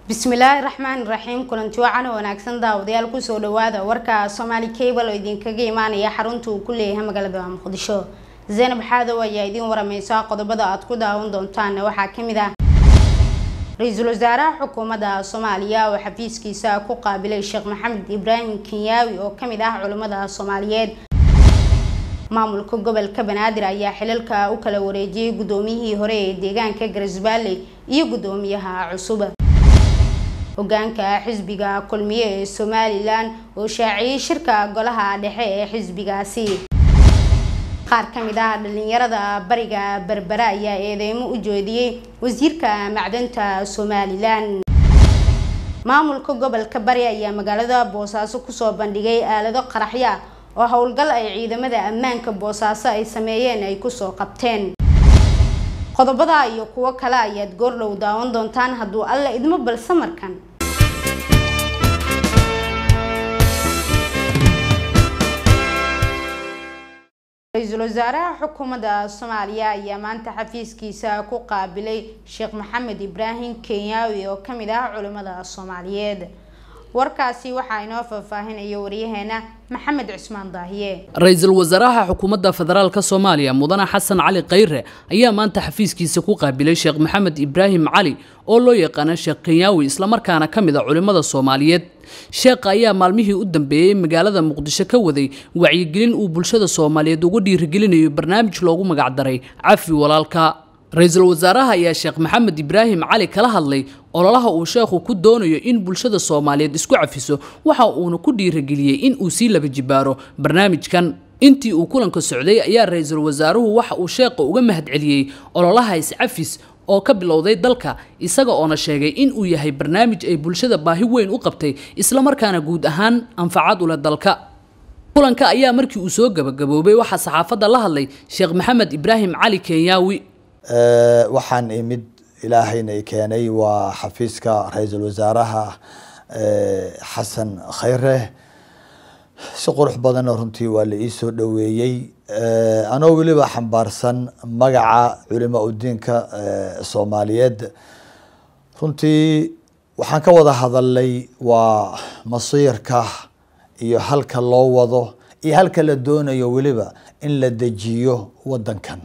bismillaahi raxmaani raxiim kulanti wacan wanaagsan daawadayaal ku soo dhawaada warka Somali Cable oo idinkaga imaanaya xarunta uu ku leeyahay magaalada Muqdisho. Zainab Xaadow ayaa idin waramaysa qodobada aad ku daawan doontaan waxa kamid ah Ra'iisul Wasaaraha Xukuumadda Soomaaliya oo xafiiskiisa ku qaabilay Sheekh Maxamed Ibraahim Kenyawi oo kamid ah culimada Soomaaliyeed. maamulka gobolka Banaadir ayaa xilalka u kala wareejiyay gudoomiyihii hore ee deegaanka Garisbaale iyo gudoomiyaha cusub. hogaanka xisbiga kulmiye ee Somaliland oo shaaciyay shirka golaha dhexe ee xisbigaasi. qaar kamid ah dhalinyarada bariga Berbera ayaa eedeymo u jeediyay wasiirka macdanta Somaliland. maamulka gobolka Bari ayaa magaalada Boosaaso ku soo bandhigay aalado qaraxya oo howlgal ay ciidamada ammaanka Boosaaso ay sameeyeen ay ku soo qabteen. qodobada iyo kuwa kale ayaad goor dhow daawan doontaan hadduu alla idmo balse markan Ra'iisul Wasaaraha Xukuumadda Soomaaliya ayaa maanta xafiiskiisa ku qaabilay Sheekh Maxamed Ibraahim Kenyawi oo kamid ah culimada Soomaaliyeed. warkaasi waxa inoo faahfaahinaya wariyaheena Maxamed Cusmaan Daahiye. Ra'iisul Wasaaraha Xukuumadda Federaalka Soomaaliya Mudane Xasan Cali Khayre ayaa maanta xafiiskiisa ku qaabilay Sheekh Maxamed Ibraahim Cali oo loo yaqaan Sheekh Kenyawi isla markaana kamid ah culimada Soomaaliyeed. Sheekh ayaa maalmihii u dambeeyay magaalada Muqdisho ka waday wacyigelin uu bulshada Soomaaliyeed ugu dhiirigelinayo barnaamij loogu magac daray Cafi Walaalka. Ra'iisul Wasaaraha ayaa Sheekh Maxamed Ibraahim Cali kala hadlay ololaha uu sheekhu ku doonayo in bulshada Soomaaliyeed isku cafiso waxa uu ku dhiirigeliyay in uu si laba jibaaro barnaamijkan. intii uu kulanka socday ayaa Ra'iisul Wasaaruhu waxa uu sheekhu uga mahadceliyay ololaha iscafis oo ka bilowday dalka isaga oo sheegay in uu yahay barnaamij ay bulshada baahi weyn u qabtay isla markaana guud ahaan anfacad u leh dalka. kulanka ayaa markii uu soo gabagaboobay waxa saxaafadda la hadlay Sheekh Maxamed Ibraahim Cali Kenyawi. waxaan imid ilaahayna keenay waa xafiiska Ra'iisul Wasaaraha Xasan Khayre si qurux badan runtii waa la ii soo dhaweeyay anoo waliba xambaarsan magaca culimo diinka Soomaaliyeed. runtii waxaan ka wada hadalay waa masiirka iyo halka loo wado iyo halka la doonayo waliba in la dejiyo wadankan.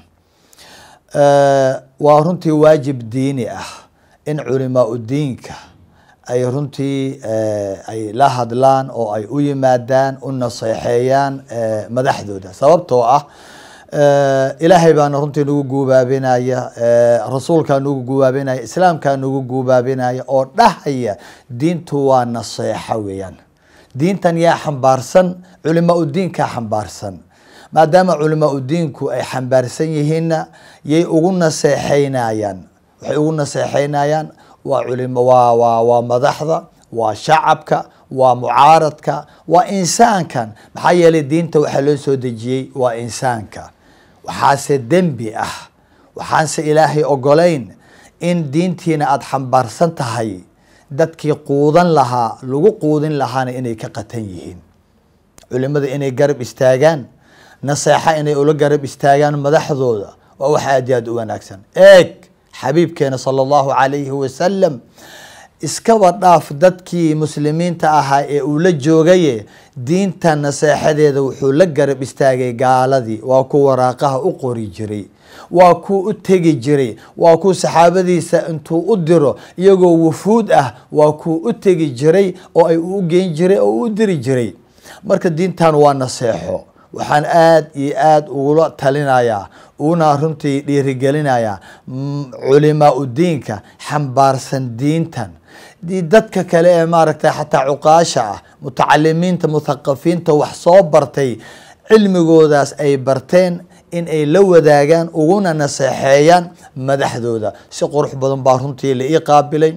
waa runtii waajib diini ah in culimo diinka ay runtii ay la hadlaan oo ay u yimaadaan u naseexeeyaan madaxdooda sababtoo ah ilaahay baan runtii nagu guubaabinaya rasuulka nagu guubaabinaya islaamka nagu guubaabinaya oo dhahaya diintu waa naseexa weeyaan. diintan yaa xambaarsan culimo diinka xambaarsan maadaama culimo diinku ay xambaarsan yihiin yay ugu naseexeynayaan waxay ugu naseexeynayaan waa culimo waa madaxda waa shacabka waa mucaaradka waa insaankan maxaa yeelay diinta waxa loo soo dejiyay waa insaanka waxaase dembi ah waxaanse ilaahay ogolayn in diintiina aad xambaarsan tahay dadkii quudan lahaa lagu quudin lahaana inay ka qatan yihiin. culimada inay garab istaagaan naseexa inay ula garab istaagaan madaxdooda waa wax aad iyo aad u wanaagsan. xabiibkeena sallallahu alayhi wasallam iskaba dhaaf dadkii muslimiinta ahaa ee uu la joogay diinta naseexadeeda wuxuu la garab istaagay gaaladii waa ku waraaqaha u qori jiray waa ku u tegi jiray waa ku saxaabadiisa intuu u diro iyagoo wufuud ah waa ku u tegi jiray oo ay u geyn jiray oo u diri jiray. marka diintan waa naseexo waxaan aad iyo aad ugu talinayaa una runtii dhiirigelinayaa culimo diinka xambaarsan diintan dadka kale ee maaragtay xataa cuqaasha ah mutacalimiinta muthaqafiinta wax soo bartay cilmigoodaas ay barteen in ay la wadaagaan uguna naseexeeyaan madaxdooda. si qurux badan baa runtii la ii qaabilay.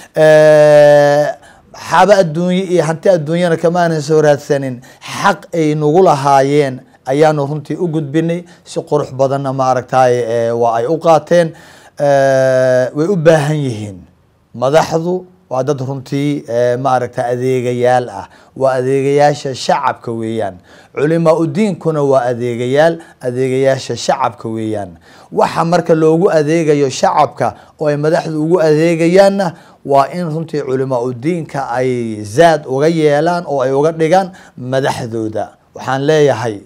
xaba adduunyo iyo hanti adduunyana kamaanan soo raadsanin xaq ay nagu lahaayeen ayaanu runtii u gudbinay si qurux badanna maaragtay waa ay u qaateen. way u baahan yihiin madaxdu waa dad runtii maaragta adeegayaal ah, waa adeegayaasha shacabka weeyaan. culimaa udiinkuna waa adeegayaasha shacabka weeyaan. waxa marka loogu adeegayo shacabka oo ay madaxdu ugu adeegayaanna waa in runtii culimaa udiinka ay zaad uga yeelaan oo ay uga dhigaan madaxdooda. waxaan leeyahay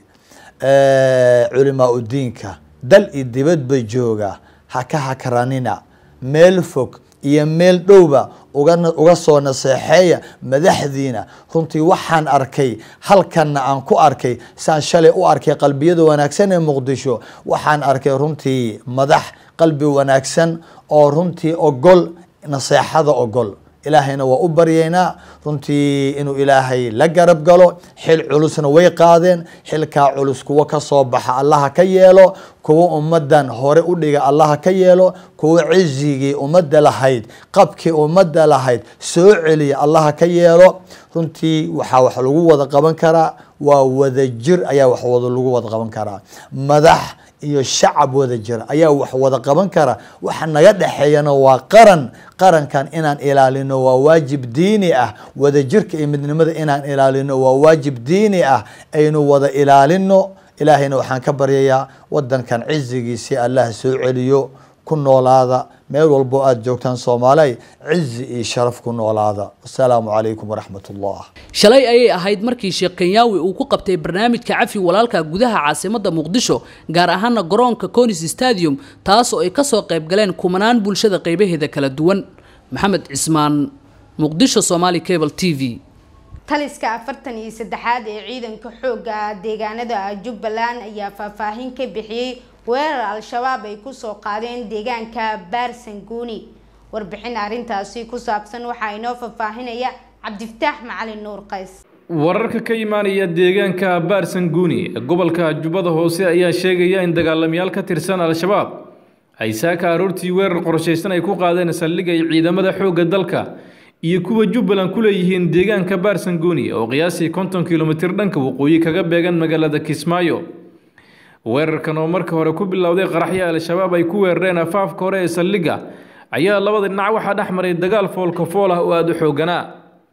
culimaa udiinka dal iyo dibadba jooga ha ka hakranina, meel fog iyo meel dhowba uga soo naseexeeya madaxdiina. runtii waxaan arkay halkanna aan ku arkay saan shalay u arkay qalbiyada wanaagsan ee Muqdisho, waxaan arkay runtii madax qalbi wanaagsan oo runtii ogol naseexada ogol. ilaahayna waa u baryeynaa runtii inuu ilaahay la garab galo. xil culusna way qaadeen, xilkaa culus kuwa ka soo baxa allaha ka yeelo, kuwa ummadan hore u dhiga allaha ka yeelo, kuwa cizigii ummadda lahayd qabkii ummadda lahayd soo celiya allaha ka yeelo. runtii waxaa wax lagu wada qaban karaa waa wadajir, ayaa wax lagu wada qaban karaa. madax iyo shacab wada jir ayaa wax wada qaban kara. waxa naga dhaxeeyana waa qarankan inaan ilaalino waa waajib diini ah. wadajirka iyo midnimada inaan ilaalino waa waajib diini ah. aynu wada ilaalino. ilaahayna waxaan ka baryayaa wadankan cizigiisii allah soo celiyo. ku noolaada meel walbo aad joogtaan Soomaaliya, cizi iyo sharaf ku noolaada. assalaamu calaykum waraxmatullah. shalay ayay ahayd markii Sheekh Kenyaawi uu ku qabtay barnaamijka Cafi Walaalka gudaha caasimadda Muqdisho, gaar ahaan garoonka Konis Stadium, taas oo ay ka soo qayb galeen kumanaan bulshada qaybaheeda kala duwan. Maxamed Cismaan, Muqdisho, Somali Cable TV. taliska 43aad ee ciidanka xoogga deegaanada Jubbaland ayaa faahfaahin ka bixiyay weerar al-shabaab ay ku soo qaadeen deegaanka Baarsanguuni. warbixin arintaasi ku saabsan waxa inoo faahfaahinaya Cabdifataax Macalin Nuur Qays. wararka ka imaanaya deegaanka Baarsanguuni gobolka Jubbada Hoose ayaa sheegaya in dagaalamayaal ka tirsan al-shabaab ay saaka aroortii weerar qorsheysan ay ku qaadeen saldhigga ciidamada xoogga dalka iyo kuwa Jubbaland ku leeyihiin deegaanka Baarsanguuni oo qiyaasii 50 kiiloomitir dhanka waqooyi kaga beegan magaalada Kismaayo. weerarkan oo markii hore ku bilowday qaraxyo al-shabaab ay ku weerareen afaafka hore ee saldhigga ayaa labada dhinac waxa dhaxmaray dagaal foolka fool ah oo aad u xooganaa.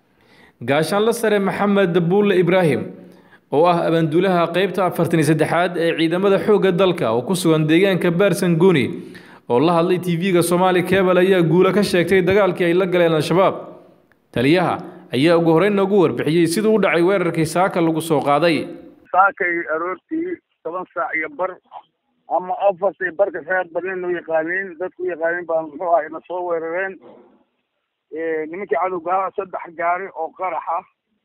gaashaanle sare Maxamed Buule Ibraahim oo ah abaanduulaha qaybta 43aad ee ciidamada xoogga dalka oo ku sugan deegaanka Baarsanguuni oo la hadlay TV-ga Somali Cable ayaa guulo ka sheegtay dagaalkii ay la galeen al-shabaab. taliyaha ayaa ugu horeyn ugu warbixiyay sidoo u dhacay weerarkii saaka lagu soo qaaday. saakay aroortii 7 saac iyo bar ama 4 saac barka xeed badan oo yaqaaniin dadku yaqaaniin baan muxuu ahaa ina soo weerareen nimankii cadowga 3 gaari oo qarax ah.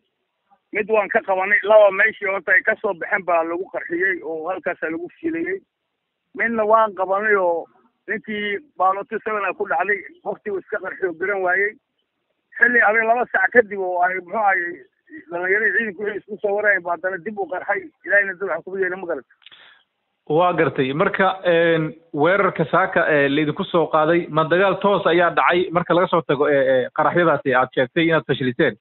mid waan ka qabanay, laba meeshii horta ay ka soo baxeen baa lagu qarxiyay oo halkaas lagu fiilayay. midna waan qabanay oo ninkii baalooti 7 ku dhacday waqtigu iska qarxiyo garan waayay. xilli habeen 2 saac kadib oo ay muxuu ahay dhalinyarada ciidanku isku soo warayeen baa dana dib u qarxay. ilaahayna dad wax ku yeelay ma garan. waa gartay marka weerarka saaka leedku soo qaaday ma dagaal toos ayaa dhacay marka laga soo tago qaraxyadaasi aad sheegtay inaad fashiliteen.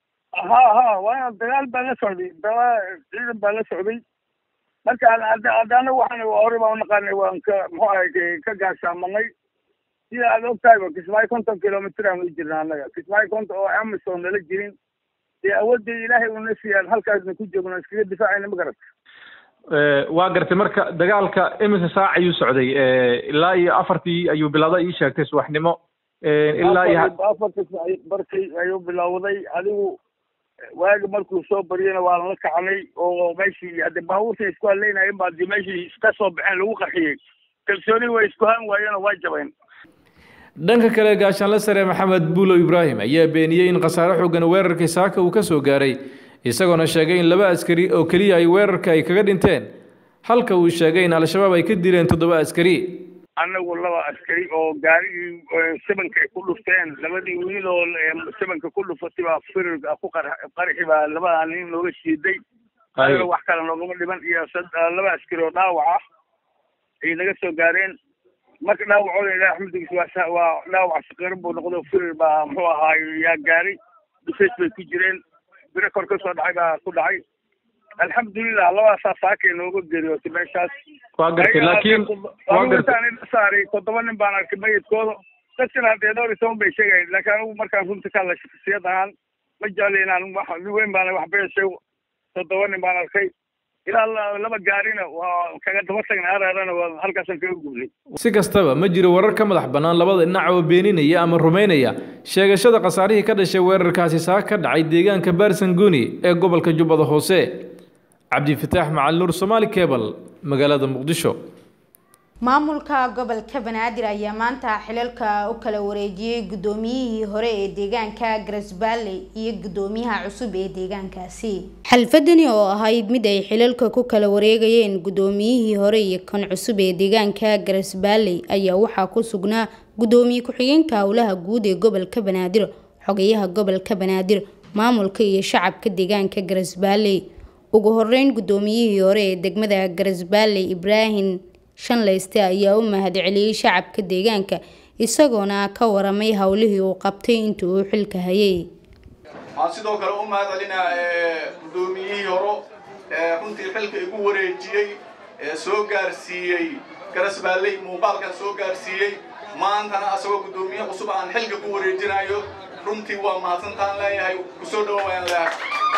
waa dagaal baa la socday, ciidan baa la socday. marka hadana waxaan hore baan naqaanay waan ka muxuu ahay ka gaashaamanay. sida aad ogtahay Kismaayo 50 kiiloomitir aan u jirnaa anaga. Kismaayo 50 oo Amazon nala jirin ee awoodda ilaahay uu na siiyay halkaasna ku joogno iskaga difaacayna ma garat. waa gartay marka dagaalka imisa saac ayuu socday ilaa iyo 4tii ayuu bilowday ii sheegtay subaxnimo ilaa iyo 4 saac barkii ayuu bilowday. adigu waaga markuu soo bariyana waa la kacnay oo meeshii hadda baabuurta isku haleynayeen baa meeshii iska soo baxeen lagu qarxiyay. kalsooni way isku haan waayeen waa jabeen. dhanka kale gaashaanle sare Maxamed Buule Ibraahim ayaa beeniyay in khasaare xooggan weerarkii saaka uu ka soo gaaray, isagoo sheegay in 2 askari oo kaliya ay weerarka ay kaga dhinteen halka uu sheegay in al-shabaab ay ka dileen 7 askari. anagu 2 askari oo gaarigii 7 ku dhufteen, labadii wiil oo 7 ku dhufatay baa firga ku qarxi baa labada nin looga shiiday. wax kale looga dhiban iyo 2 askari oo dhaawac ah ay naga soo gaareen. marka dhaawacooda ilaahay xamdigiisa waa dhaawac shaqeyn buu noqday. firir baa muxuu ahaa yaa gaari dhufeys bay ku jireen, biro kor ka soo dhacay baa ku dhacay. alxamdulillah labadaas saakay nooga geeriyootay meeshaas. waa gartay laakiin waa gartay saaray 7 nin baan arkay meydkooda. dadkana haddee dhowr iyo toban bay sheegayen laakiin anigu markaan runta ka hadla shaksiyad ahaan ma jecli inaan wax weyn baana wax beeshay 7 nin baan arkay ilaa laba gaarina waa kaga daba tagna araarana waa halkaasan kaga guulay si kastaba ma jiro warar ka madax bannaan labada dhinac oo beeninaya ama rumaynaya sheegashada khasaarihii ka dhashay weerarkaasi saaka ka dhacay deegaanka Baarsanguuni ee gobolka Jubbada Hoose. Cabdifataax Macalin Nuur, Somali Cable, magaalada Muqdisho. maamulka gobolka Banaadir ayaa maanta xilalka u kala wareejiyay gudoomiyihii hore ee deegaanka Garisbaale iyo gudoomiyaha cusub ee deegaankaasi. xalfadani oo ahayd mid ay xilalka ku kala wareegayeen gudoomiyihii hore iyo kan cusub ee deegaanka Garisbaale ayaa waxaa ku sugnaa gudoomiye ku-xigeenka howlaha guud ee gobolka Banaadir, xogayaha gobolka Banaadir, maamulka iyo shacabka deegaanka Garisbaale. ugu horeyn gudoomiyihii hore ee degmada Garisbaale Ibrahim Shanleyste ayaa u mahadceliyay shacabka deegaanka isagoona ka waramay hawlihii uu qabtay intii uu xilka hayay. aan sidoo kale u mahadcelinaa gudoomiyihii hore runtii xilka igu wareejiyay soo gaarsiiyay Garisbaale muuqaalkan soo gaarsiiyay maantana asagoo gudoomiye cusub aan xilka ku wareejinayo runtii waa mahadsantaan leeyahay ku soo dhawaayaan leeyahay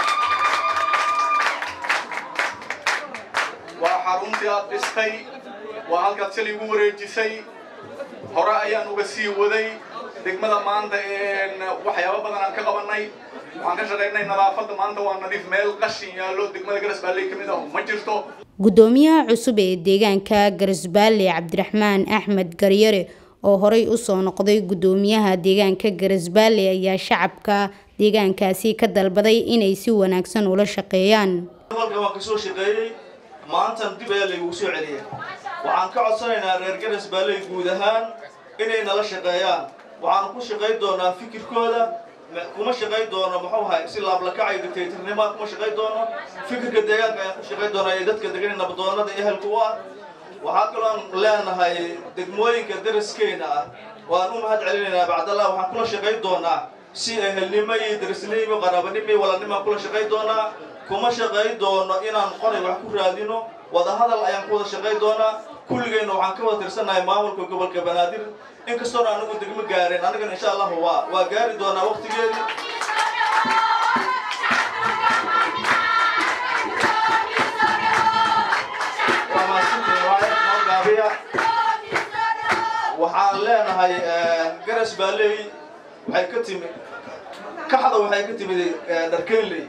waa xaruntii aad dhistay waa halkaad shalay ugu wareejisay hore ayaan uga sii waday degmada maanta waxyaabo badan aan ka qabanay waxaan ka shaqaynay nadaafadda maanta waa nadiif meel qashin yaallo degmada Garisbaale kamid ah ma jirto. gudoomiyaha cusub ee deegaanka Garisbaale Cabdiraxmaan Axmed Garyare oo horey u soo noqday gudoomiyaha deegaanka Garisbaale ayaa shacabka deegaankaasi ka dalbaday inay si wanaagsan ula shaqeeyaan. maanta dib ayaa lagu soo celiyay waxaan ka codsanaynaa reer Garisbaale guud ahaan inay nala shaqeeyaan waxaan ku shaqeyn doonaa fikirkooda kuma shaqeyn doono muxuu ahaa si laab la kacay dictatornimo kuma shaqeyn doono fikirka deegaanka ayaan ku shaqeyn doonaa ee dadka degan nabdoonada ehelku ah waxaa kaloo aan leenahay degmooyinka dariskeena ah waan u mahadcelinaynaa bacdallah waxaan kula shaqeyn doonaa si ehelnimo iyo darisnimo qarabanimo iyo walaalnimo kula shaqeyn doonaa kuma shaqeyn doono inaan qoray wax ku raadino wada hadal ayaan ku wada shaqeyn doonaa kulligeena waxaan ka wada tirsanahay maamulka gobolka Banaadir inkastoo aan ugu degmo gaareen aniga insha Allah waa gaari doonaa waqtigeedii waxaan leenahay Garisbaale waxay ka timid kaxda waxay ka timid Darkeenley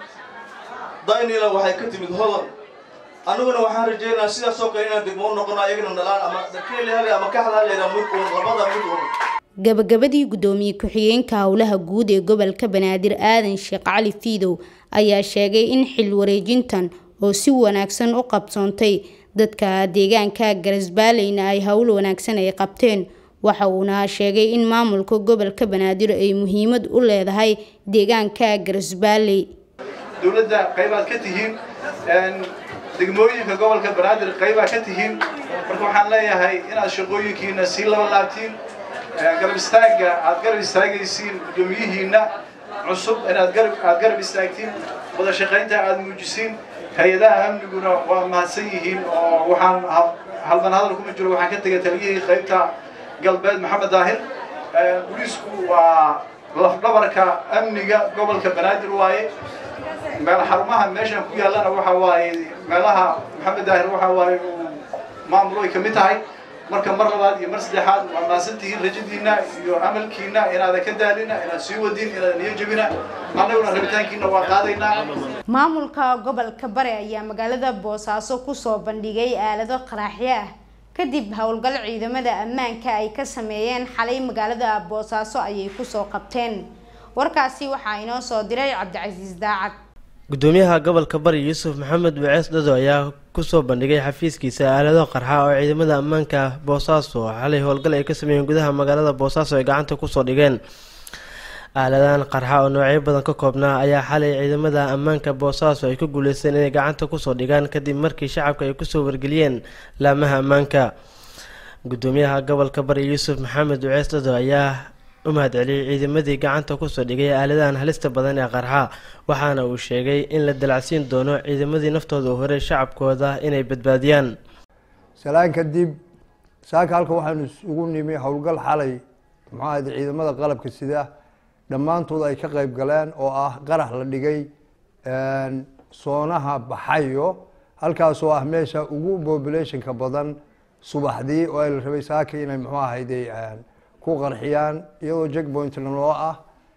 daynila waxay ka timid Hodan aniguna waxaan rajaynayaa sidaas oo kale inaan degmo noqono ayagana dhalaan ama Darkeenley ama kaxda leeyahay mid labada mid gabagabadii gudoomiye ku-xigeenka howlaha guud ee gobolka Banaadir Aadan Sheekh Cali Fiidow ayaa sheegay in xil wareejintan oo si wanaagsan u qabsoontay dadka deegaanka Garisbaale ay hawl wanaagsan ay qabteen waxa uuna sheegay in maamulka gobolka Banaadir ay muhiimad u leedahay deegaanka Garisbaale. dawladda qaybaad ka tihiin degmooyinka gobolka Banaadir qaybaad ka tihiin marka waxaan leeyahay inaad shaqooyinkiina si laba laabtiin garab istaaga aad garab istaagaysiin gudoomiyihiina cusub inaad garab istaagtiin wada shaqaynta aad muujisiin hay'adaha amniguna waa mahadsan yihiin oo waxaan halban hadal kuma jiro waxaan ka tagay taliyihii qaybta galbeed Maxamed Daahir booliisku waa lafdhabarka amniga gobolka Banaadir waaye meel xarumaha meeshan ku yaalana waxa waaye meelaha Maxamed Daahir waxa waaye maamul ay kamid tahay marka mar labaad iyo mar saddexaad waa maasantihiin rajadiina iyo amalkiina inaad ka daalina inaad sii wadin inaad niyo jabina anaguna rabitaankiina waa qaadaynaa. maamulka gobolka Bari ayaa magaalada Boosaaso ku soo bandhigay aalado qaraxyo ah kadib howlgal ciidamada ammaanka ay ka sameeyeen xalay magaalada Boosaaso ayay ku soo qabteen. warkaasi waxaa inoo soo diray Cabdicasiis Daacad. gudoomiyaha gobolka Bari Yuusuf Maxamed Wacees Dado ayaa ku soo bandhigay xafiiskiisa aalado qarxa oo ciidamada ammaanka Boosaaso xalay howlgal ay ka sameeyeen gudaha magaalada Boosaaso ay gacanta ku soo dhigeen. aaladan qarxa oo noocyo badan ka koobnaa ayaa xalay ciidamada ammaanka Boosaaso ay ku guuleysteen inay gacanta ku soo dhigaan kadib markii shacabka ay ku soo wargeliyeen laamaha ammaanka. gudoomiyaha gobolka Bari Yuusuf Maxamed Wacees Dado ayaa u mahadceliyay ciidamadii gacanta ku soo dhigay aaladan halista badan ee qarxa waxaana uu sheegay in la dalacsiin doono ciidamadii naftooda u horay shacabkooda inay badbaadiyaan. salaan kadib saaka halka waxaanu ugu nimi howlgal xalay maxaa ciidamada qalabka sida dhammaantood ay ka qayb galeen oo ah qarax la dhigay soonaha Baxayo halkaas oo ah meesha ugu populationka badan subaxdii oo ay rabay saaka inay muxuu ahayday ku qarxiyaan iyadoo checkpoint loo ah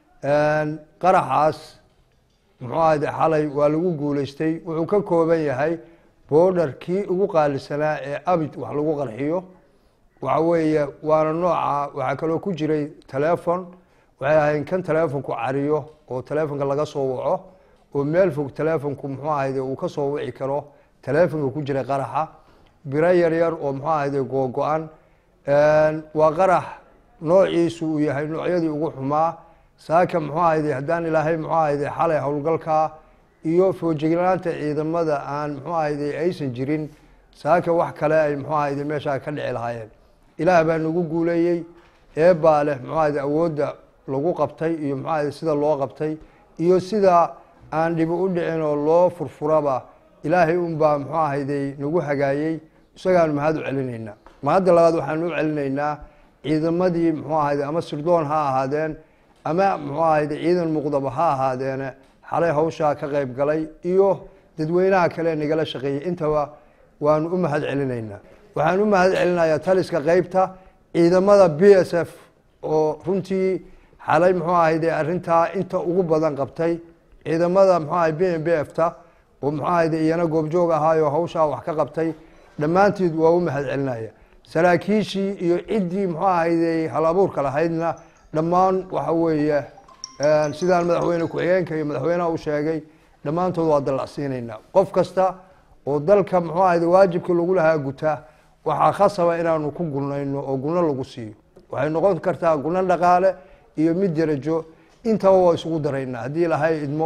qaraxaas muxuu ahayday xalay waa lagu guuleystay wuxuu ka kooban yahay borderkii ugu qaalisanaa ee abid wax lagu qarxiyo waxa weeye waana nooca waxa kale oo ku jiray telephone waxay ahayn kan telefonku cariyo oo telefonka laga soo waco oo meel fog telefonku muxuu ahayday uu ka soo wici karo telefonka ku jira qaraxa bira yar oo muxuu ahayday go'an waa qarax noociisu uu yahay noocyadii ugu xumaa saaka muxuu ahayday haddaan ilaahay muxuu ahayday xalay howlgalka iyo foojignaanta ciidamada aan muxuu ahayday aysan jirin saaka wax kale ay muxuu ahayday meesha ka dhici lahaayeen ilaah baa nagu guuleeyay baa leh muxuu ahayday awoodda lagu qabtay iyo muxuu ahayday sida loo qabtay iyo sida aan dhib u dhicin oo loo furfuraba ilaahay baa muxuu ahayday nagu hagaayay isagaan mahad u celinaynaa mahadda labaad waxaan u celinaynaa ciidamadii muxuu ahayday ama sirdoon ha ahaadeen ama muxuu ahayday ciidan muqdaba ha ahaadeen xalay hawsha ka qayb galay iyo dadweynaha kale nagala shaqeeyay intaba waan u mahad celinaynaa waxaan u mahad celinayaa taliska qaybta ciidamada BSF oo runtii xalay muxuu ahayday arinta inta ugu badan qabtay ciidamada muxuu ahayday BNBF-ta oo muxuu ahayday iyana goobjoog ahaayo hawsha wax ka qabtay dhammaantood waa u mahad celinaya saraakiishii iyo ciddii muxuu ahayday hal abuurka lahaydna dhammaan waxa weeye sidaan madaxweyne ku-xigeenka iyo madaxweynaha u sheegay dhammaantood waa dallacsiinaynaa qof kasta oo dalka muxuu ahayday waajibkii lagu lahaa guta waxaa khasaba inaanu ku gulnayno oo gulno lagu siiyo waxay noqon kartaa gulno dhaqaale iyo mid darajo intaba waa isugu daraynaa haddii ilaahay idmo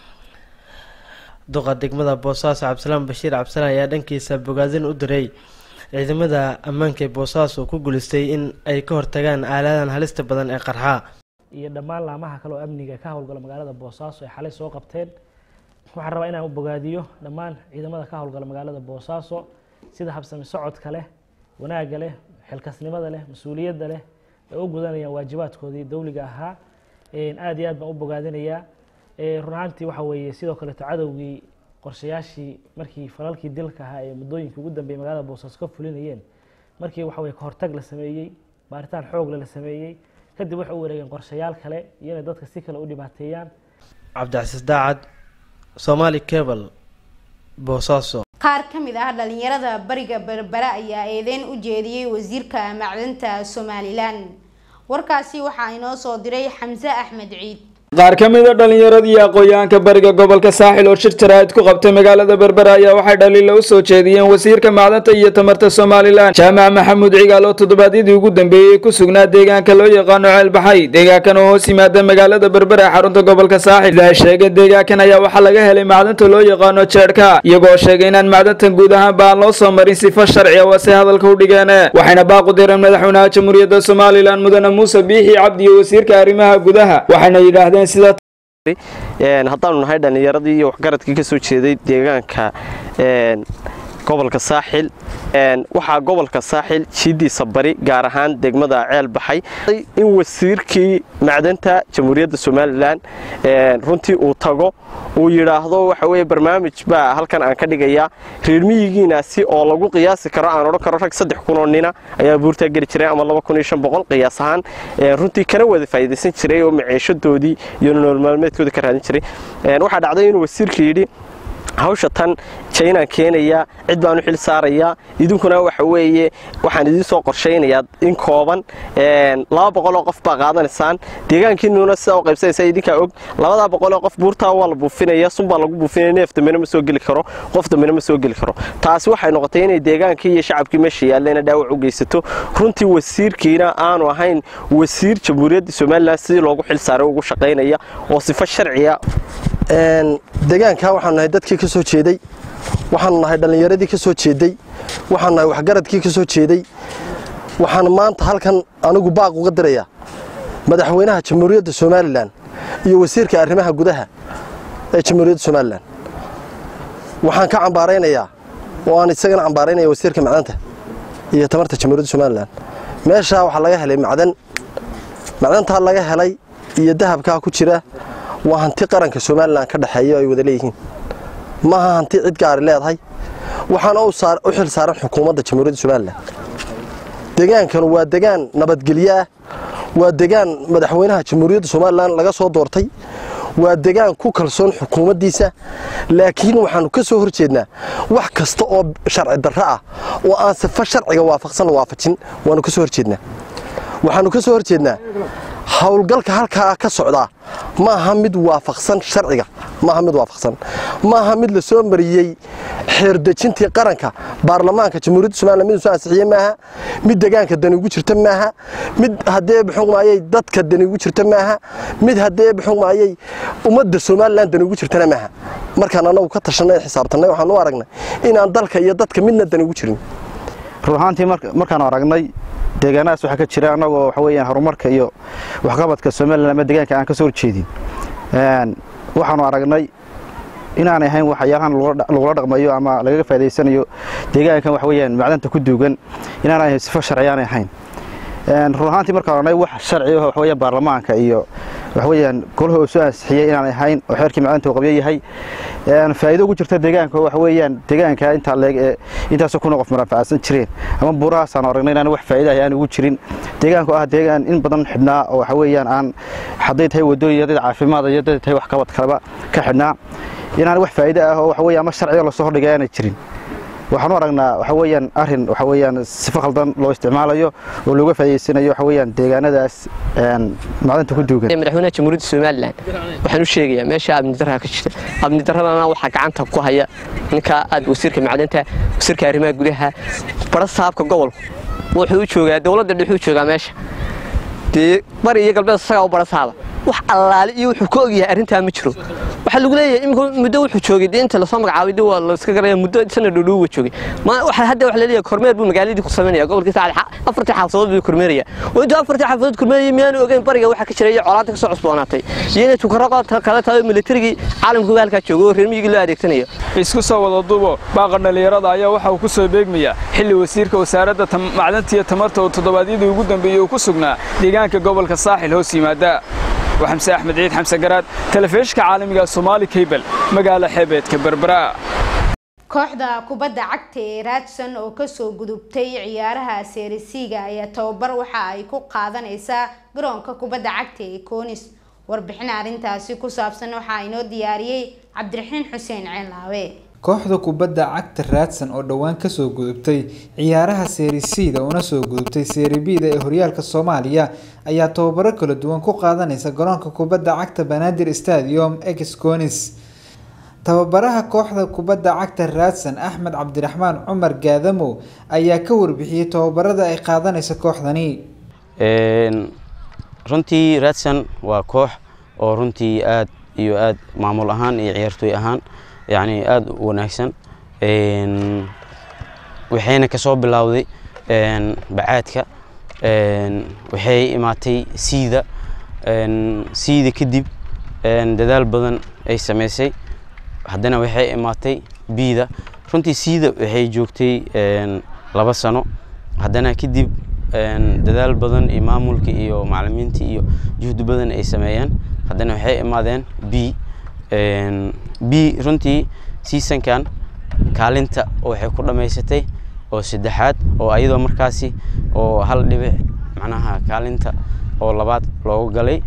duqa degmada Boosaaso Cabdisalaam Bashiir Cabdisalaam ayaa dhankiisa bogaadin u diray ciidamada ammaanka ee Boosaaso ku guuleystay in ay ka hortagaan aaladan halista badan ee qarxa iyo dhammaan laamaha kale oo amniga ka howlgala magaalada Boosaaso ay xalay soo qabteen waxaan rabaa inaan u bogaadiyo dhammaan ciidamada ka howlgala magaalada Boosaaso sida habsami socodka leh wanaagga leh xilkasnimada leh mas'uuliyadda leh ee u gudanayaan waajibaadkoodii dawliga ahaa aad iyo aad baan u bogaadinayaa runaantii waxa weeye sidoo kale cadawgii qorshayaashii markii falalkii dilka ahaa ee muddooyinkii ugu dambeeyay magaalada Boosaaso ka fulinayeen markii waxa weeye ka hortag la sameeyay baaritaan xoog la sameeyay kadib waxa uu wareegeen qorshayaal kale iyo in dadka si kale u dhibaateeyaan Cabdicasiis Daacad Somali Cable Boosaaso qaar ka mid ah dhalinyarada bariga Berbera ayaa eedeyn u jeediyay wasiirka macdanta Somaliland warkaasi waxa inoo soo diray Xamza Axmed Ciid qaar ka mid ah dhalinyarada iyo aqoonyahanka bariga gobolka Saaxil oo shir jaraa'id ku qabtay magaalada Berbera ayaa waxay dhaliil u soo jeediyeen wasiirka macdanta iyo tamarta Somaliland Jaamac Maxamuud Cigaal oo toddobaadyadii ugu dambeeyay ku sugnaa deegaanka loo yaqaan Ceel Baxay deegaankan oo hoos yimaada magaalada Berbera xarunta gobolka Saaxil la sheegay deegaankan ayaa waxa laga helay macdanta loo yaqaan jeerka iyagoo sheegay in macdantan guud ahaan baan loo soo marin sifo sharci ah si hadalka u dhigeen waxayna baaqu direen madaxweynaha Jamhuuriyadda Somaliland Mudane Muuse Biixi Cabdi iyo wasiirka arrimaha gudaha waxayna yiraahdeen haddaanu nahay dhalinyaradii iyo waxgaradkii ka soo jeeday deegaanka gobolka Saaxil waxaa gobolka Saaxil jiidiisa bari gaar ahaan degmada Ceel Baxay in wasiirkii macdanta Jamhuuriyadda Somaliland runtii uu tago uu yiraahdo waxa weeye barnaamij baa halkan aan ka dhigayaa reer miyigiinaasi oo lagu qiyaasi karo aan oran karo rag 3,000 oo nina ayaa buurta geli jiray ama 2,500 qiyaas ahaan runtii kana wada faa'iideysan jiray oo maciishadoodii iyo nolol maalmeedkooda ka raadin jiray waxa dhacday inuu wasiirku yiri hawsha tan China keenaya cid baan u xil saaraya idinkuna waxa weeye waxaan idin soo qorsheynayaa in kooban 200 oo qof baa qaadanaysaan deegaankiinuna sida oo qaybsanaysa idinka og 200 oo qof buurta waa la buufinaya sun baa lagu buufinaya neefta meena ma soo gali karo qofta meena ma soo gali karo taasi waxay noqotay in deegaankii iyo shacabkii meesha yaalleena dhaawac u geysato runtii wasiirkiina aanu ahayn wasiir Jamhuuriyadda Somaliland sidii loogu xil saaray ugu shaqeynaya oo sifo sharciya deegaanka waxaan nahay dadkii ka soo jeeday waxaan nahay dhalinyaradii ka soo jeeday waxaan nahay waxgaradkii ka soo jeeday waxaan maanta halkan anigu baaq uga dirayaa madaxweynaha Jamhuuriyadda Somaliland iyo wasiirka arrimaha gudaha ee Jamhuuriyadda Somaliland waxaan ka cambaareynayaa oo aan isagana cambaareynayaa wasiirka macdanta iyo tamarta Jamhuuriyadda Somaliland meesha waxa laga helay macdan macdantaa laga helay iyo dahabkaa ku jira waa hanti qaranka Soomaaliland ka dhaxeeyo ay wada leeyihiin maaha hanti cid gaar leedahay waxaana u xil saaran xukuumadda Jamhuuriyadda Soomaaliland deegaankan waa deegaan nabadgelyo ah waa deegaan madaxweynaha Jamhuuriyadda Soomaaliland laga soo doortay waa deegaan ku kalsoon xukuumaddiisa laakiin waxaanu ka soo horjeednaa wax kasta oo sharci darro ah oo aan sifa sharciga waafajin waanu ka soo horjeednaa waxaanu ka soo horjeednaa hawlgalka halkaa ka socda ma aha mid waafaqsan sharciga ma aha mid la soo mariyay xeer dejintii qaranka baarlamaanka Jamhuuriyadda Soomaaliland mid soo ansixiyay maaha mid deegaanka dani ugu jirta maaha mid hadee xukuumayay dadka dani ugu jirta maaha mid hadee xukuumayay ummadda Soomaaliland dani ugu jirtana maaha markaan anagu ka tashanay xisaabtanay waxaan u aragnay inaan dalka iyo dadka midna dani ugu jirin ruuxaantii markaan aragnay deegaanaas waxa ka jira anagoo waxa weeyaan horumarka iyo waxqabadka Soomaaliland ama deegaanka aan ka soo horjeedin waxaanu aragnay inaan ahayn waxyaalahan lagu dhaqmayo ama laga faa'iideysanayo deegaankan waxa weeyaan macdanta ku duugan inaan ahayn sifo sharci aan ahayn ruuxaantii markaan aragnay wax sharci ah waxa weeyaan baarlamaanka iyo waxa weeyaan golaha soo ansixiyay inaan ahayn oo xeerkii macdanta uu qabiyo yahay faa'iido ugu jirta deegaanka waxa weeyaan deegaanka inta leeg intaas ku noqof marafacsan jireen ama buraas aan aragnay inaan wax faa'iido ah aan ugu jirin deegaanka ah deegaan in badan xidhnaa oo waxa weeyaan aan haday tahay wadooyinka caafimaad iyo haday tahay wax qabad kalaba ka xidhnaa inaan wax faa'iido ah oo waxa weeyaan ama sharciga la soo hordhigay aan jirin waxaan aragnaa waxa weeyaan arin waxa weeyaan sifo khaldan loo isticmaalayo oo looga faa'iideysanayo waxa weeyaan deegaanadaas macdanta ku duugan madaxweynaha Jamhuuriyadda Soomaaliland waxaan u sheegayaa meesha amni darro ka jirta amni darradana waxa gacanta ku haya ninka wasiirka macdanta wasiirka arrimaha gudaha barasaabka gobolka wuxuu joogaa dawladda wuxuu joogaa meesha bari iyo galbeed saga u barasaaba wax allaali iyo wuxuu ka ogyahay arinta ma jiro waxa lagu leeyahay in muddo wuxuu joogay inta la soo magacaabay waa la iska garay muddo sanad dhow joogay ma waxa hadda wax la leeyahay kormeer buu magaaladii ku sameynaya gobolka Saacad afartii xaafadood buu kormeeraya oo inta afartii xaafadood kormeeraya miyaan ogeyn bariga waxa ka jiray colaanta ka soo cusboonaatay iyana tukaraqo kala tahay militariga caalamka halka joogo reer miyiga loo adeegtanayo isku soo wada duubo baaqa dhalinyarada ayaa waxa uu ku soo beegmaya xilli wasiirka wasaaradda macdanta iyo tamarta oo toddobaadyadii ugu dambeeyay uu ku sugnaa deegaanka gobolka Saaxil hoos yimaada وحمزة أحمد عيد حمزة قراد تلفزيون عالمي الصومالي كيبل مقالة حبيت كبربراء kooxda kubadda cagta ee Raadsan oo ka soo gudubtay ciyaaraha Serie-A ayaa tababar waxa ay ku qaadanaysaa garoonka kubadda cagta ee Koonis warbixin arintaasi ku saabsan waxa ay noo diyaariyay Cabdiraxiin Xuseen Ceelaawe kooxda kubadda cagta Raadsan oo dhawaan ka soo gudubtay ciyaaraha Serie-A una soo gudubtay Serie B ee horyaalka Soomaaliya ayaa tababaro kala duwan ku qaadanaysa garoonka kubadda cagta Banaadir Stadium ex Koonis tababaraha kooxda kubadda cagta Raadsan Axmed Cabdiraxmaan Cumar Gaadamo ayaa ka warbixiyay tababarada ay qaadanaysa kooxdani runtii Raadsan waa koox oo runtii aad iyo aad maamul ahaan iyo ciyaartoy ahaan يعني aad wanaagsan waxayna ka soo bilowday bacaadka waxay imaatay siida kadib dadaal badan ay sameysay haddana waxay imaatay biida runtii siida waxay joogtay 2 sano haddana kadib dadaal badan iyo maamulka iyo macallimiinta iyo juhdi badan ay sameeyeen haddana waxay imaadeen B runtii season kan kaalinta waxay ku dhameysatay oo saddexaad oo ayadoo markaasi oo hal dhibic macnaha kaalinta oo labaad loogu galay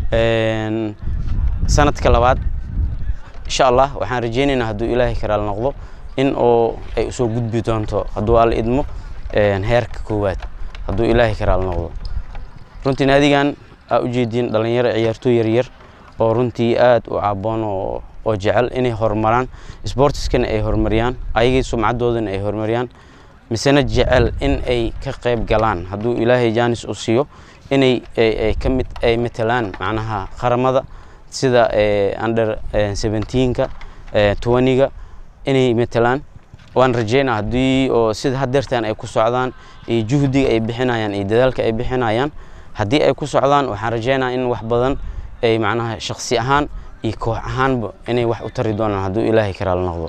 sanadka labaad insha Allah waxaan rajeynaynaa hadduu Ilaahay karaal noqdo in oo ay soo gudbi doonto hadduu Alle idmo heerka koowaad hadduu Ilaahay karaal noqdo runtii naadigan u jeedin dhalinyaro ciyaartoy yar oo runtii aad u caaboon oo jecel inay horumaraan sportskan ay horumariyaan ayagii sumcadoodana ay horumariyaan misana jecel in ay ka qayb galaan hadduu Ilaahay jaanis u siiyo inay kamid ay matalaan macnaha qaramada sida under 17ka 20ga inay matalaan waan rajeynaa haddii oo sida hadeertaan ay ku socdaan iyo juhdiga ay bixinayaan iyo dadaalka ay bixinayaan haddii ay ku socdaan waxaan rajeynaa in wax badan ay macnaha shakhsi ahaan iyo koox ahaanba inay wax u tari doonaan hadduu Ilaahay karaal noqdo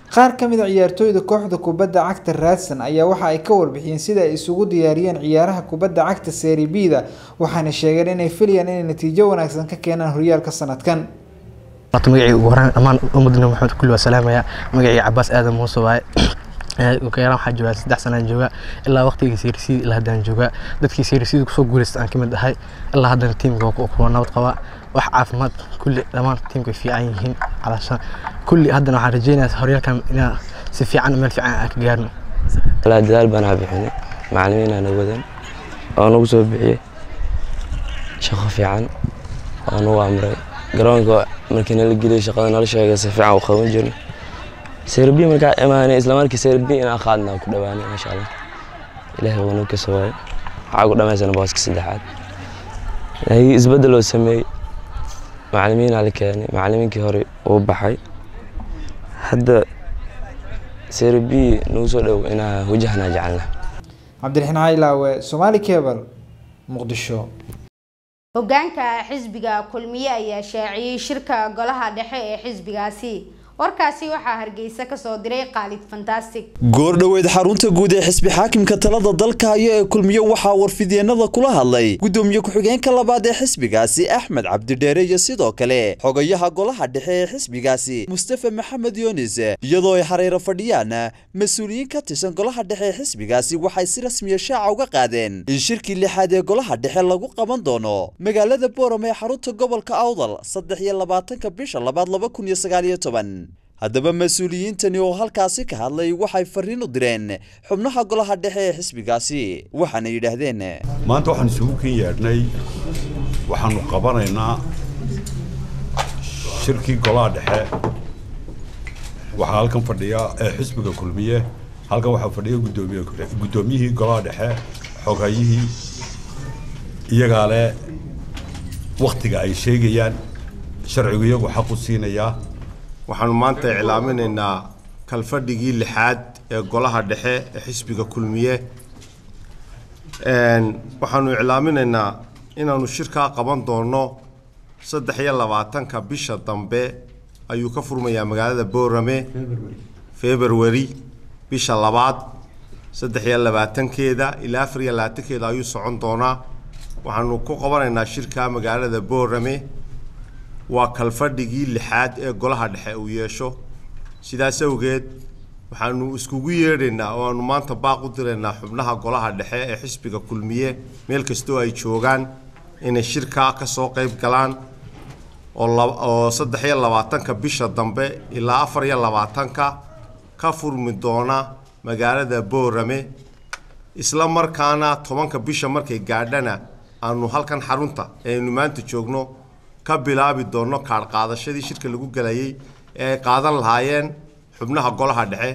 qaar ka mid ah ciyaartooyda kooxda kubadda cagta Raadsan ayaa waxa ay ka warbixiyeen sida ay isugu diyaariyeen ciyaaraha kubadda cagta Serie B-da waxaana sheegeen inay filayaan inay natiijo wanaagsan ka keenaan horyaalka sanadkan. magacii ugu horaan dhammaan ummadna maxamed kulli waa salaamaya magacii Cabbaas Aadan Muuse waaye وكيران waxaa joogaa 3 sano jooga ilaa waqtigii Serie ilaa hadaan jooga dadkii Serie ku soo guuleystay aan kamid ahay ilaa hadana teamka ku nabad qaba wax caafimaad kulli dhamaan teamka fiican yihiin calashan kulli hadana waxaan rajeynayaa horyaalkan inaan si fiican meel fiican ka gaarno la dadaal baan bixinay macallimiin aan wadan oo nagu soo bixiyay shaqo fiican oo nagu amray garoonka markii la geliyay shaqada nala sheegay si fiican u qaban jirnay Serie B markaa imaanay isla markii Serie B in qaadna ku dhawaanay insha Allah ilaahay wuu noo ka soo waayay waxa ku dhamaysan booska saddexaad ay isbedel oo sameeyay macallimiin ala keenay macallimiinkii hore oo baxay hadda Serie B noo soo dhaw inaa wajahna jecelna Cabdiraxiin Caylaawe Somali Cable Muqdisho hoggaanka xisbiga kulmiye ayaa shaaciyay shirka golaha dhexe ee xisbigaasi warkaasi waxaa Hargeysa ka soo diray Khalid Fantastic goordhaweed xarunta guud ee xisbi xaakimka talada dalka ee kulmiye waxa warfideenada kula hadlay gudoomiye ku-xigeenka labaad ee xisbigaasi Axmed Cabdi Dheere iyo sidoo kale xogayaha golaha dhexe ee xisbigaasi Mustafa Maxamed Yunis iyadoo ay hareero fadhiyaan mas'uuliyiin ka tirsan golaha dhexe ee xisbigaasi waxay si rasmi ah shaaca uga qaadeen in shirkii lixaad ee golaha dhexe lagu qaban doono magaalada Boorame ee xarunta gobolka Awdal 23 bisha 2019 haddaba mas'uuliyiintani oo halkaasi ka hadlay waxay fariin u direen xubnaha golaha dhexe ee xisbigaasi waxaana yiraahdeen maanta waxaan isugu keenay waxaanu qabanaynaa shirkii golaha dhexe waxa halkan fadhiya xisbiga kulmiye halkan waxa fadhiya gudoomiyihii golaha dhexe xogayihii iyaga leh waqtiga ay sheegayaan sharcigu iyagu xaq u siinaya waxaanu maanta iclaaminaynaa kalfadhigii lixaad ee golaha dhexe ee xisbiga kulmiye waxaanu iclaaminaynaa inaanu shirkaa qaban doono 23 bisha dambe ayuu ka furmayaa magaalada Boorame February bisha 2 23keeda ilaa 24keeda ayuu socon doonaa waxaanu ku qabanaynaa shirka magaalada Boorame waa kalfadhigii lixaad ee golaha dhexe uu yeesho sidaas awgeed waxaanu iskugu yeedhaynaa oo aanu maanta baaq u diraynaa xubnaha golaha dhexe ee xisbiga kulmiye meel kastoo ay joogaan inay shirka ka soo qayb galaan oo 23 bisha dambe ilaa 24 ka furmi doona magaalada Boorame isla markaana 10 bisha markay gaadhana aanu halkan xarunta aynu maanta joogno ka bilaabi doono kaar qaadashadii shirka lagu galayay ee qaadan lahaayeen xubnaha golaha dhexe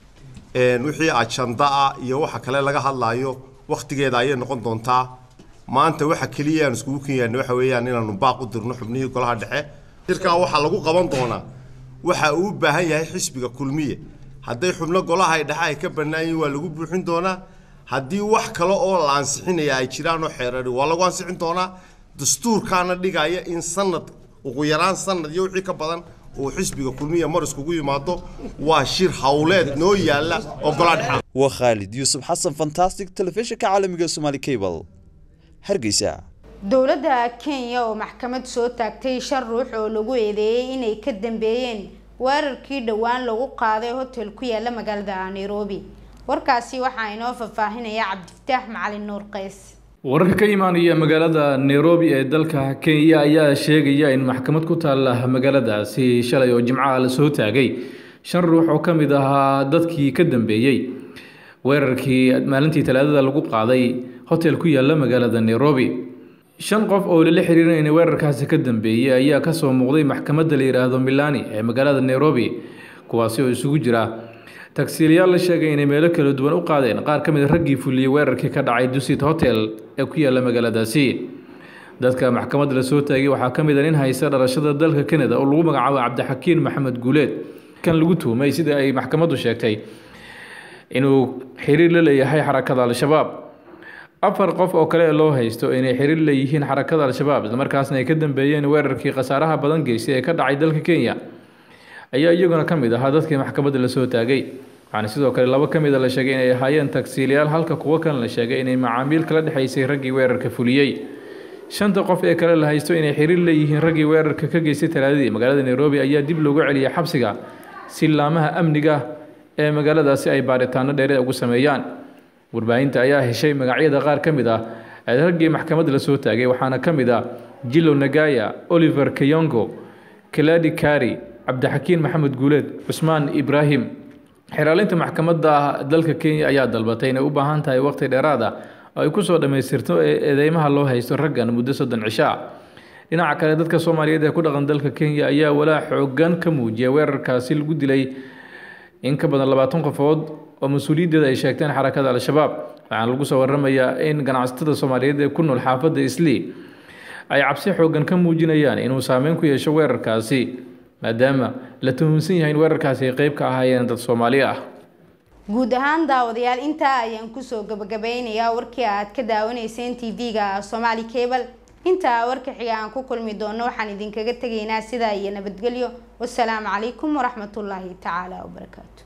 wixii ajanda iyo waxa kale laga hadlaayo waqtigeeda ay noqon doontaa maanta waxa kaliya aan isku keenay waxa weeyaan inaanu baaq u dirno xubnihii golaha dhexe shirka waxa lagu qaban doonaa waxa uu baahan yahay xisbiga kulmiye haday xubno golaha dhexe ay ka banaayeen waa lagu buuxin doonaa hadii wax kale oo la ansixinaya ay jiraan oo xeerar waa lagu ansixin doonaa dastuurkaana dhigaya in sanad ugu yaraan sanad iyo wixii ka badan oo xisbiga kulmiye mar iskugu yimaado waa shir hawleed noo yaala oo golaha dhexe waa Khalid Yusuf Xasan Fantastic telefishinka caalamiga Somali Cable Hargeysa dowladda Kenya oo maxkamad soo taagtay shar ruux oo lagu eedeeyay inay ka dambeeyeen weerarkii dhawaan lagu qaaday hotel ku yaala magaalada Nairobi warkaasi waxa inoo faahfaahinaya Cabdifataax Macalin Nuur Qays wararka ka imaanaya magaalada Nairobi ee dalka Kenya ayaa sheegaya in maxkamad ku taala magaaladaasi shalay oo Jimcaha la soo taagay shan ruux oo kamid ah dadkii ka dambeeyay weerarkii maalintii Talaadada lagu qaaday hotel ku yaala magaalada Nairobi shan qof oo la xiriirinay in weerarkaasi ka dambeeyay ayaa ka soo muuqday maxkamadda la yiraahdo Milani ee magaalada Nairobi kuwaasi oo isugu jira taksiilayaal la sheegay inay meelo kala duwan u qaadeen qaar ka mid ah raggii fuliyay weerarkii ka dhacay Dusit Hotel ee ku yaala magaaladaasi dadka maxkamadda la soo taagay waxaa ka mid ah nin haysta dhalashada dalka Canada oo lagu magacaabo Cabdixakiin Maxamed Guuleed kan lagu tuhmay sida ay maxkamaddu sheegtay inuu xiriir la leeyahay xarakada Al-Shabaab afar qof oo kale loo haysto inay xiriir la leeyihiin xarakada Al-Shabaab isla markaasna ay ka dambeeyeen weerarkii khasaaraha badan geystay ee ka dhacay dalka Kenya ayaa iyaguna ka mid ahaa dadkii maxkamadda la soo taagay. waxaana sidoo kale laba ka mid a la sheegay inay ahaayeen tagsiilayaal halka kuwo kalena la sheegay inay macaamiil kala dhexaysay raggii weerarka fuliyey. 5 qof ee kale la haysto inay xiriir leeyihiin raggii weerarka ka geystay Talaadadii magaalada Nairobi ayaa dib loogu celiyay xabsiga si laamaha amniga ee magaaladaasi ay baaritaano dheeraad ugu sameeyaan. warbaahinta ayaa heshay magacyada qaar ka mid ah ee raggii maxkamadda la soo taagay waxaana ka mid ah Jilo Nagaya, Oliver Kayongo, Keladi Kari, Abdixakiin Maxamed Guuleed, Cusmaan Ibrahim. xiraalinta maxkamadda dalka Kenya ayaa dalbatay inay u baahan tahay waqti dheeraad ah oo ay ku soo dhameystirto eedeymaha loo haysto raggan muddo 3 cisho ah. dhinaca kale dadka Soomaaliyeed ee ku dhaqan dalka Kenya ayaa walaac xooggan ka muujiyay weerarkaasi lagu dilay in ka badan 20 qofood oo mas'uuliyadeeda ay sheegteen xarakada Al-Shabaab. waxaan lagu soo waramayaa in ganacsatada Soomaaliyeed ee ku nool xaafadda Islii ay cabsi xooggan ka muujinayaan inuu saameyn ku yeesho weerarkaasi maadaama la tuhunsan yahay in weerarkaasi ay qayb ka ahaayeen dad Soomaali ah. guud ahaan daawadayaal intaa ayaan kusoo gabagabeynayaa warkii aad ka daawanayseen TV-ga Somali Cable. inta warka xiga aan ku kulmi doono waxaan idinkaga tegaynaa sidaa iyo nabadgelyo. wassalaamu calaykum waraxmatullaahi tacaala wabarakaatu.